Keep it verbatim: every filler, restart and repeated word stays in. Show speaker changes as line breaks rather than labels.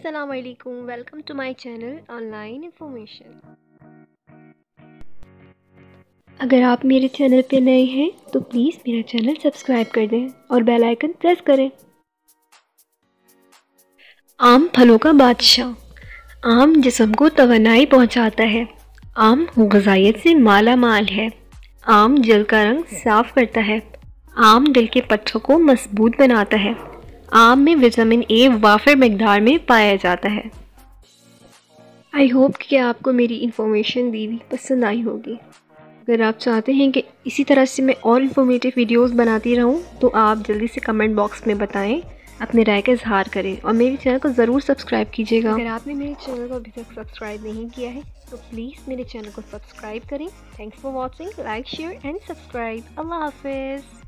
अस्सलामुअलैकुम, welcome to my channel online information. अगर आप मेरे चैनल पे नए हैं तो प्लीज़ मेरा चैनल सब्सक्राइब कर दें और बेल आइकन प्रेस करें। आम फलों का बादशाह। आम जिस्म को तवानाई पहुंचाता है। आम ग़िज़ाइयत से माला माल है। आम जल का रंग साफ करता है। आम दिल के पत्थरों को मजबूत बनाता है। आम में विटामिन ए वाफिर मकदार में पाया जाता है। आई होप कि आपको मेरी इन्फॉर्मेशन दी हुई पसंद आई होगी। अगर आप चाहते हैं कि इसी तरह से मैं और इन्फॉर्मेटिव वीडियोस बनाती रहूं तो आप जल्दी से कमेंट बॉक्स में बताएं, अपने राय का इजहार करें और मेरे चैनल को ज़रूर सब्सक्राइब कीजिएगा। अगर आपने मेरे चैनल को अभी तक सब्सक्राइब नहीं किया है तो प्लीज़ मेरे चैनल को सब्सक्राइब करें। Thanks for watching, like share and subscribe. Allah हाफिज़।